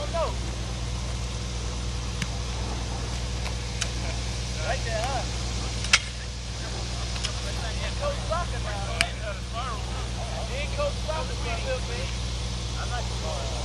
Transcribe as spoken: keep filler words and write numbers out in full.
no. Right there, huh? He ain't coach soccer now. He ain't coach soccer for a little bit. I like the ball.